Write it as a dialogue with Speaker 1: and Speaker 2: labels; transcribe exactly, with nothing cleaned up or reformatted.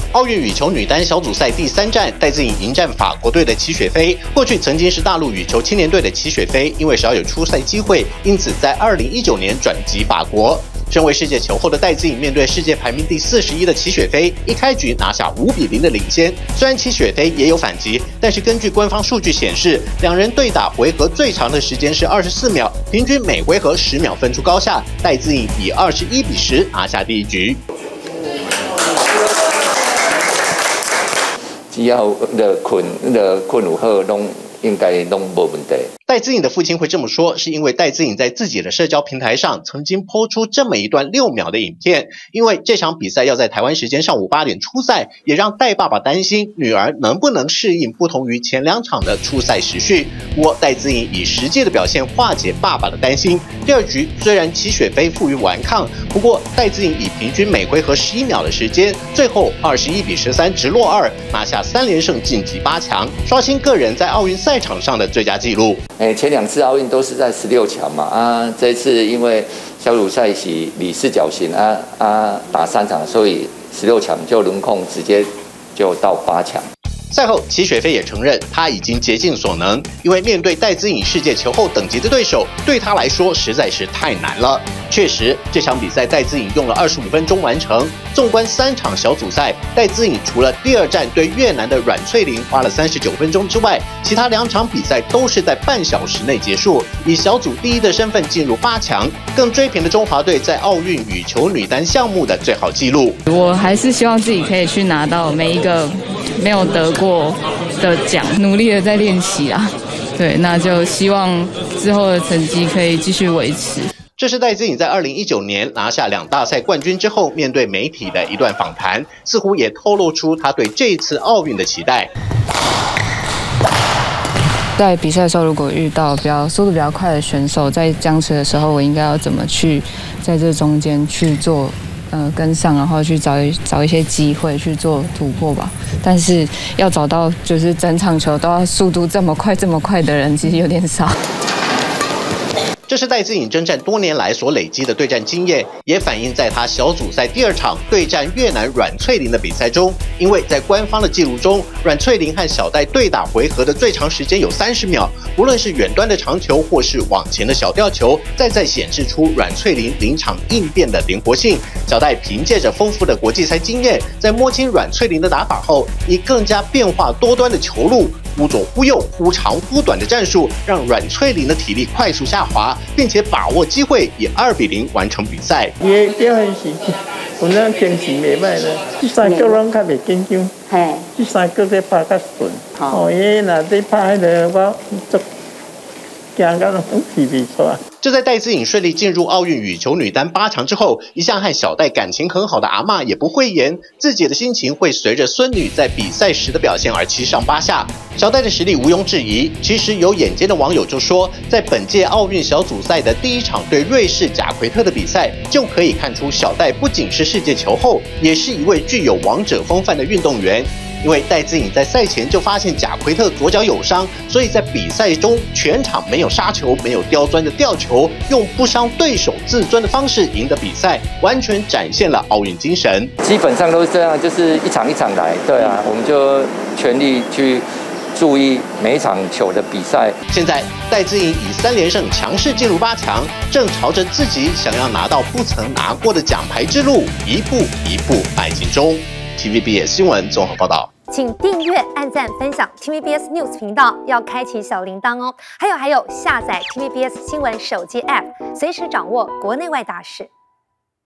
Speaker 1: 奥运羽球女单小组赛第三站，戴资颖迎战法国队的齐雪菲。过去曾经是大陆羽球青年队的齐雪菲，因为少有出赛机会，因此在二零一九年转籍法国。身为世界球后的戴资颖，面对世界排名第四十一的齐雪菲，一开局拿下五比零的领先。虽然齐雪菲也有反击，但是根据官方数据显示，两人对打回合最长的时间是二十四秒，平均每回合十秒分出高下。戴资颖以二十一比十拿下第一局。
Speaker 2: 只要的困的困有好，拢应该拢无问题。
Speaker 1: 戴资颖的父亲会这么说，是因为戴资颖在自己的社交平台上曾经po出这么一段六秒的影片。因为这场比赛要在台湾时间上午八点出赛，也让戴爸爸担心女儿能不能适应不同于前两场的出赛时序。不过戴资颖以实际的表现化解爸爸的担心。第二局虽然齐雪菲负隅顽抗，不过戴资颖以平均每回合十一秒的时间，最后二十一比十三直落二，拿下三连胜晋级八强，刷新个人在奥运赛场上的最佳纪录。
Speaker 2: 哎，前两次奥运都是在十六强嘛，啊，这次因为小组赛是里四角形啊啊打三场，所以十六强就轮空，直接就到八强。
Speaker 1: 赛后，齐雪菲也承认，她已经竭尽所能，因为面对戴资颖世界球后等级的对手，对她来说实在是太难了。确实，这场比赛戴资颖用了二十五分钟完成。纵观三场小组赛，戴资颖除了第二战对越南的阮翠玲花了三十九分钟之外，其他两场比赛都是在半小时内结束，以小组第一的身份进入八强，更追平了中华队在奥运羽球女单项目的最好纪录。
Speaker 3: 我还是希望自己可以去拿到每一个没有得过的奖，努力的在练习啊。对，那就希望之后的成绩可以继续维持。
Speaker 1: 这是戴资颖在二零一九年拿下两大赛冠军之后，面对媒体的一段访谈，似乎也透露出他对这一次奥运的期待。
Speaker 3: 在比赛的时候，如果遇到比较速度比较快的选手，在僵持的时候，我应该要怎么去在这中间去做呃跟上，然后去找一找一些机会去做突破吧。但是要找到就是整场球都要速度这么快这么快的人，其实有点少。
Speaker 1: 这是戴资颖征战多年来所累积的对战经验，也反映在他小组赛第二场对战越南阮翠玲的比赛中。因为在官方的记录中，阮翠玲和小戴对打回合的最长时间有三十秒，无论是远端的长球或是往前的小吊球，再再显示出阮翠玲临场应变的灵活性。小戴凭借着丰富的国际赛经验，在摸清阮翠玲的打法后，以更加变化多端的球路，忽左忽右、忽长忽短的战术，让阮翠玲的体力快速下滑，并且把握机会，以二比零完成比赛。
Speaker 4: 伊的表现是，有咱精神袂歹咧，这三局拢较袂紧张，嘿，这三局在拍较顺。哦，伊若在拍迄个，我足惊到拢皮皮出来。
Speaker 1: 就在戴资颖顺利进入奥运羽球女单八强之后，一向和小戴感情很好的阿嬷也不讳言，自己的心情会随着孙女在比赛时的表现而七上八下。小戴的实力毋庸置疑，其实有眼尖的网友就说，在本届奥运小组赛的第一场对瑞士贾奎特的比赛，就可以看出小戴不仅是世界球后，也是一位具有王者风范的运动员。因为戴资颖在赛前就发现贾奎特左脚有伤，所以在比赛中全场没有杀球，没有刁钻的吊球，用不伤对手自尊的方式赢得比赛，完全展现了奥运精神。
Speaker 2: 基本上都是这样，就是一场一场来。对啊，我们就全力去注意每一场球的比赛。
Speaker 1: 现在戴资颖以三连胜强势进入八强，正朝着自己想要拿到不曾拿过的奖牌之路一步一步迈进中。T V B S 新闻综合报道，
Speaker 5: 请订阅、按赞、分享 T V B S News 频道，要开启小铃铛哦。还有还有，下载 T V B S 新闻手机 App， 随时掌握国内外大事。